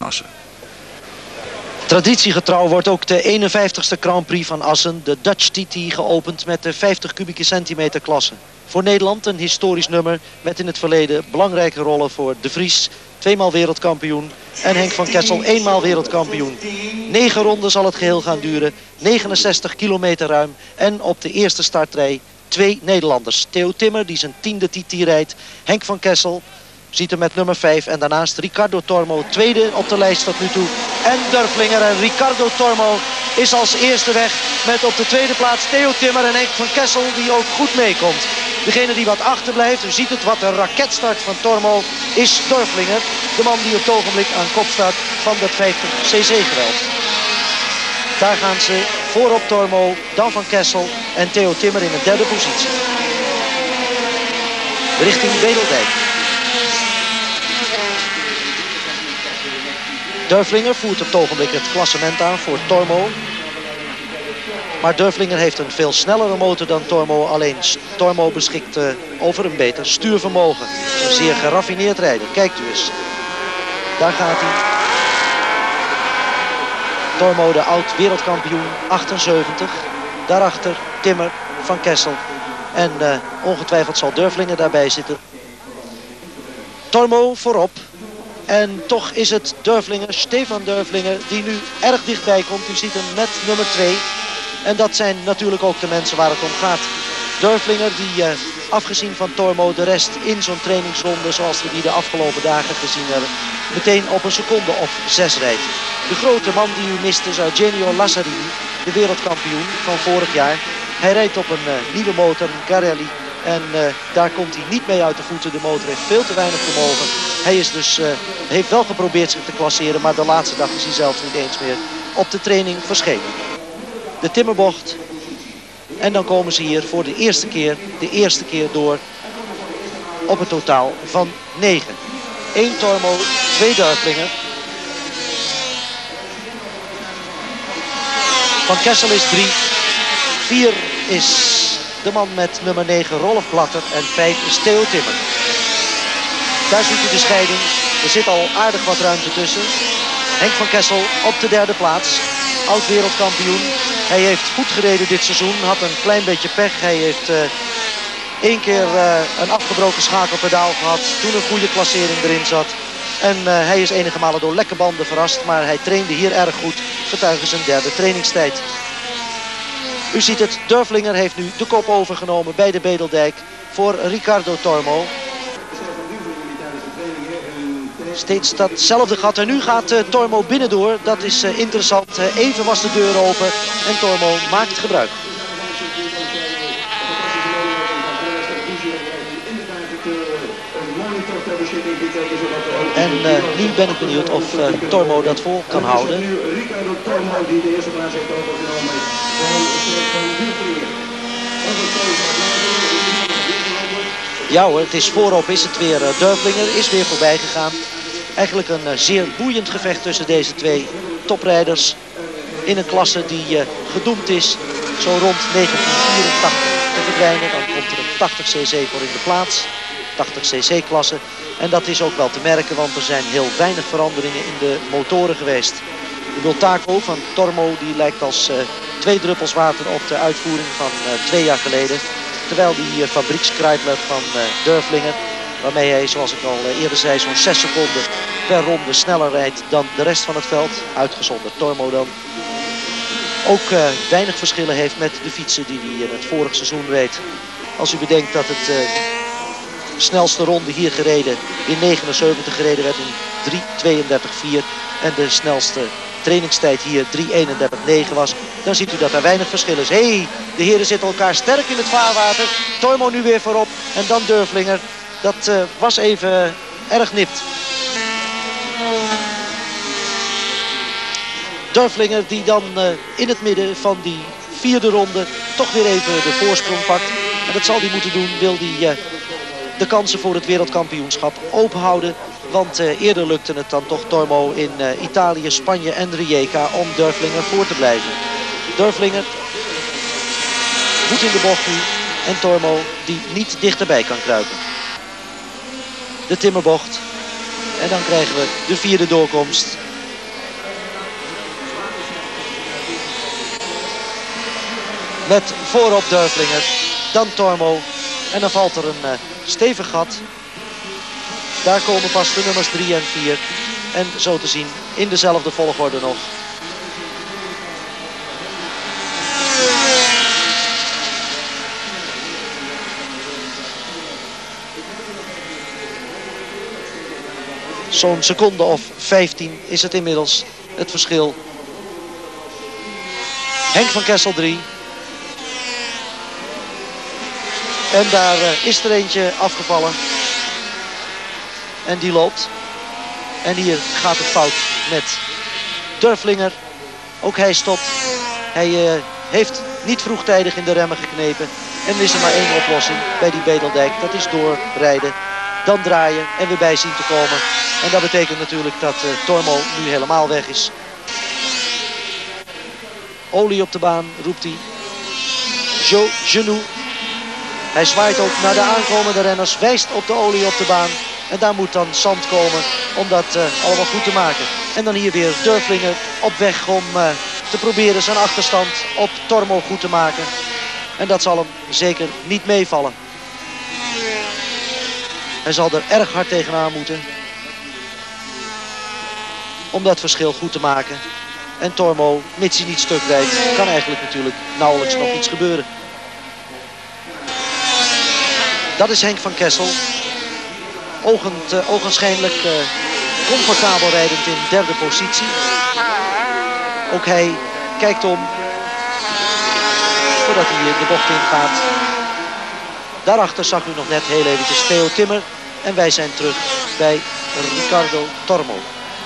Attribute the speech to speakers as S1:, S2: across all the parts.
S1: Assen.
S2: Traditiegetrouw wordt ook de 51ste Grand Prix van Assen, de Dutch TT, geopend met de 50 kubieke centimeter klasse. Voor Nederland een historisch nummer met in het verleden belangrijke rollen voor De Vries, 2-maal wereldkampioen, en Henk van Kessel, 1-maal wereldkampioen. 9 ronden zal het geheel gaan duren, 69 kilometer ruim en op de eerste startrij 2 Nederlanders. Theo Timmer die zijn 10e TT rijdt, Henk van Kessel ziet hem met nummer 5 en daarnaast Ricardo Tormo, tweede op de lijst tot nu toe. En Dörflinger en Ricardo Tormo is als eerste weg met op de tweede plaats Theo Timmer en Henk van Kessel die ook goed meekomt. Degene die wat achterblijft, u ziet het, wat een raketstart van Tormo, is Dörflinger. De man die op het ogenblik aan kop staat van dat 50cc geweld. Daar gaan ze voorop Tormo, dan Van Kessel en Theo Timmer in een derde positie. Richting Bedeldijk. Dörflinger voert op het ogenblik het klassement aan voor Tormo. Maar Dörflinger heeft een veel snellere motor dan Tormo. Alleen Tormo beschikt over een beter stuurvermogen. Een zeer geraffineerd rijder. Kijkt u eens. Daar gaat hij. Tormo, de oud-wereldkampioen, 78. Daarachter Timmer, Van Kessel. En ongetwijfeld zal Dörflinger daarbij zitten. Tormo voorop. En toch is het Dörflinger, Stefan Dörflinger, die nu erg dichtbij komt. U ziet hem met nummer 2. En dat zijn natuurlijk ook de mensen waar het om gaat. Dörflinger die afgezien van Tormo de rest in zo'n trainingsronde zoals we die de afgelopen dagen gezien hebben, meteen op een seconde of 6 rijdt. De grote man die u mist is Eugenio Lazzarini, de wereldkampioen van vorig jaar. Hij rijdt op een nieuwe motor, een Garelli. En daar komt hij niet mee uit de voeten. De motor heeft veel te weinig vermogen. Hij is dus, heeft wel geprobeerd zich te klasseren, maar de laatste dag is hij zelfs niet eens meer op de training verschenen. De Timmerbocht. En dan komen ze hier voor de eerste keer door op een totaal van 9. 1 Tormo, 2 Dörflinger. Van Kessel is 3. 4 is de man met nummer 9, Rolf Blatter. En 5 is Theo Timmer. Daar ziet u de scheiding. Er zit al aardig wat ruimte tussen. Henk van Kessel op de derde plaats. Oud-wereldkampioen. Hij heeft goed gereden dit seizoen. Had een klein beetje pech. Hij heeft 1 keer een afgebroken schakelpedaal gehad. Toen een goede klassering erin zat. En hij is enige malen door lekke banden verrast. Maar hij trainde hier erg goed. Getuige zijn derde trainingstijd. U ziet het, Dörflinger heeft nu de kop overgenomen bij de Bedeldijk voor Ricardo Tormo. Steeds datzelfde gat. En nu gaat Tormo binnendoor. Dat is interessant. Even was de deur open en Tormo maakt gebruik. En nu ben ik benieuwd of Tormo dat vol kan houden.
S3: Ricardo Tormo die de eerste plaats heeft overgenomen.
S2: Ja hoor, het is voorop is het weer Dörflinger, is weer voorbij gegaan. Eigenlijk een zeer boeiend gevecht tussen deze twee toprijders. In een klasse die gedoemd is zo rond 1984 te verdwijnen. Dan komt er een 80cc voor in de plaats. 80cc klasse. En dat is ook wel te merken, want er zijn heel weinig veranderingen in de motoren geweest. De Bultaco van Tormo die lijkt als 2 druppels water op de uitvoering van 2 jaar geleden. Terwijl die fabriekskruidler van Dörflinger, waarmee hij, zoals ik al eerder zei, zo'n 6 seconden per ronde sneller rijdt dan de rest van het veld. Uitgezonderd Tormo dan. Ook weinig verschillen heeft met de fietsen die hij in het vorige seizoen reed. Als u bedenkt dat het snelste ronde hier gereden in 79 gereden werd in 3:32.4 en de snelste trainingstijd hier 3:31.9 was, dan ziet u dat er weinig verschil is. Hey, de heren zitten elkaar sterk in het vaarwater. Tormo nu weer voorop en dan Dörflinger. Dat was even erg nipt. Dörflinger die dan in het midden van die 4e ronde toch weer even de voorsprong pakt. En dat zal hij moeten doen, wil hij de kansen voor het wereldkampioenschap openhouden. Want eerder lukte het dan toch Tormo in Italië, Spanje en Rijeka om Dörflinger voor te blijven. Dörflinger goed in de bocht nu en Tormo die niet dichterbij kan kruipen. De Timmerbocht. En dan krijgen we de 4e doorkomst Met voorop Dörflinger, dan Tormo. En dan valt er een stevig gat. Daar komen pas de nummers 3 en 4. En zo te zien in dezelfde volgorde nog. Zo'n seconde of 15 is het inmiddels het verschil. Henk van Kessel 3. En daar is er eentje afgevallen. En die loopt. En hier gaat het fout met Dörflinger. Ook hij stopt. Hij heeft niet vroegtijdig in de remmen geknepen. En er is er maar één oplossing bij die Bedeldijk. Dat is doorrijden. Dan draaien en weer bij zien te komen. En dat betekent natuurlijk dat Tormo nu helemaal weg is. Olie op de baan, roept hij. Genoux. Hij zwaait ook naar de aankomende renners. Wijst op de olie op de baan. En daar moet dan zand komen om dat allemaal goed te maken. En dan hier weer Dörflinger op weg om te proberen zijn achterstand op Tormo goed te maken. En dat zal hem zeker niet meevallen. Hij zal er erg hard tegenaan moeten. Om dat verschil goed te maken. En Tormo, mits hij niet stuk rijdt, kan eigenlijk natuurlijk nauwelijks nog iets gebeuren. Dat is Henk van Kessel. Ogenschijnlijk comfortabel rijdend in derde positie. Ook hij kijkt om voordat hij de bocht ingaat. Daarachter zag u nog net heel eventjes Theo Timmer. En wij zijn terug bij Riccardo Tormo.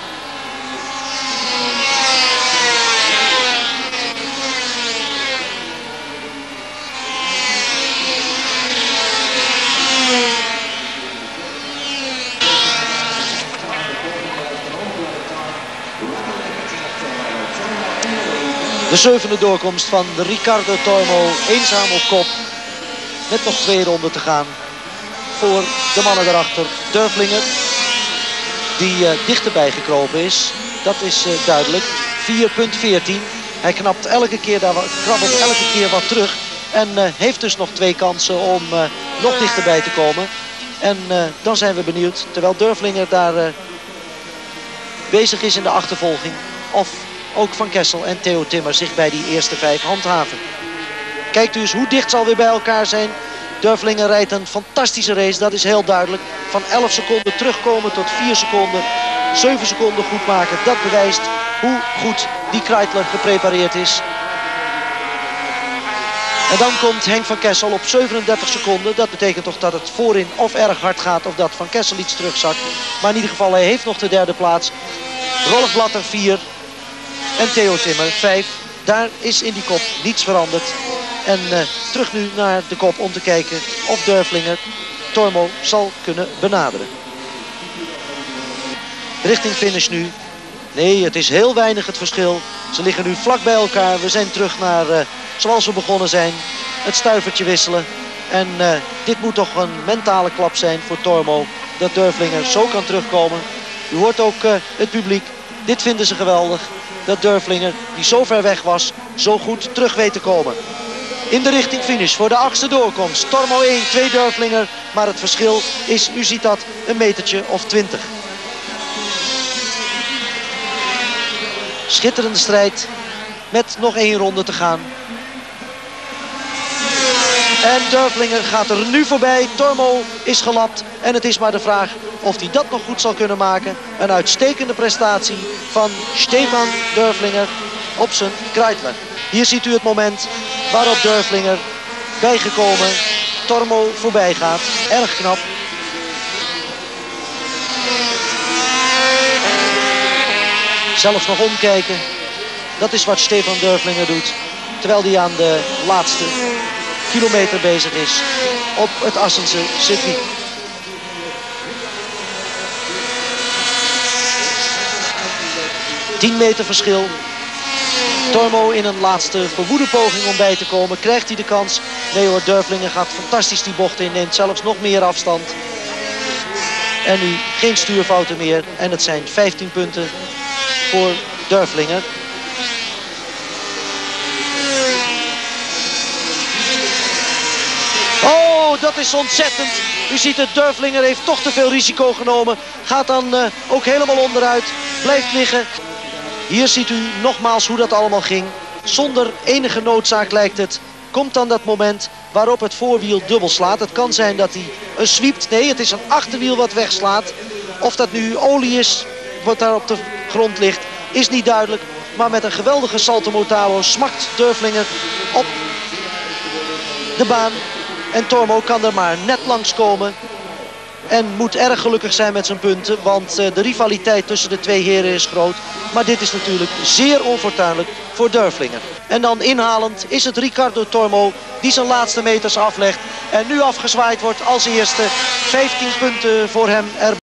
S2: De zevende doorkomst van Riccardo Tormo, eenzaam op kop. Met nog 2 ronden te gaan voor de mannen daarachter. Dörflinger, die dichterbij gekropen is. Dat is duidelijk. 4,14. Hij krabbelt elke keer wat terug. En heeft dus nog 2 kansen om nog dichterbij te komen. En dan zijn we benieuwd, terwijl Dörflinger daar bezig is in de achtervolging, of ook Van Kessel en Theo Timmer zich bij die eerste 5 handhaven. Kijkt u eens hoe dicht zal weer bij elkaar zijn. Dörflinger rijdt een fantastische race, dat is heel duidelijk. Van 11 seconden terugkomen tot 4 seconden. 7 seconden goed maken, dat bewijst hoe goed die Kreitler geprepareerd is. En dan komt Henk van Kessel op 37 seconden. Dat betekent toch dat het voorin of erg hard gaat of dat Van Kessel iets terugzakt. Maar in ieder geval, hij heeft nog de derde plaats. Rolf Blatter 4 en Theo Timmer 5. Daar is in die kop niets veranderd. En terug nu naar de kop om te kijken of Dörflinger Tormo zal kunnen benaderen. Richting finish nu. Nee, het is heel weinig het verschil. Ze liggen nu vlak bij elkaar. We zijn terug naar zoals we begonnen zijn. Het stuivertje wisselen. En dit moet toch een mentale klap zijn voor Tormo. Dat Dörflinger zo kan terugkomen. U hoort ook het publiek. Dit vinden ze geweldig. Dat Dörflinger, die zo ver weg was, zo goed terug weet te komen. In de richting finish voor de 8e doorkomst. Tormo 1, 2 Dörflinger. Maar het verschil is, u ziet dat, een metertje of 20. Schitterende strijd met nog 1 ronde te gaan. En Dörflinger gaat er nu voorbij. Tormo is gelapt. En het is maar de vraag of hij dat nog goed zal kunnen maken. Een uitstekende prestatie van Stefan Dörflinger op zijn Kreitler. Hier ziet u het moment waarop Dörflinger bijgekomen Tormo voorbij gaat. Erg knap. Zelfs nog omkijken. Dat is wat Stefan Dörflinger doet. Terwijl hij aan de laatste kilometer bezig is op het Assense circuit. ...10 meter verschil. Tormo in een laatste verwoede poging om bij te komen. Krijgt hij de kans? Nee hoor, Dörflinger gaat fantastisch die bocht in. Neemt zelfs nog meer afstand. En nu geen stuurfouten meer. En het zijn 15 punten voor Dörflinger. Oh, dat is ontzettend. U ziet het, Dörflinger heeft toch te veel risico genomen. Gaat dan ook helemaal onderuit. Blijft liggen. Hier ziet u nogmaals hoe dat allemaal ging. Zonder enige noodzaak lijkt het. Komt dan dat moment waarop het voorwiel dubbel slaat. Het kan zijn dat hij een sweept. Nee, het is een achterwiel wat wegslaat. Of dat nu olie is wat daar op de grond ligt, is niet duidelijk. Maar met een geweldige salto mortalo smakt Dörflinger op de baan. En Tormo kan er maar net langs komen. En moet erg gelukkig zijn met zijn punten. Want de rivaliteit tussen de twee heren is groot. Maar dit is natuurlijk zeer onfortuinlijk voor Dörflinger. En dan inhalend is het Ricardo Tormo die zijn laatste meters aflegt. En nu afgezwaaid wordt als eerste. 15 punten voor hem erbij.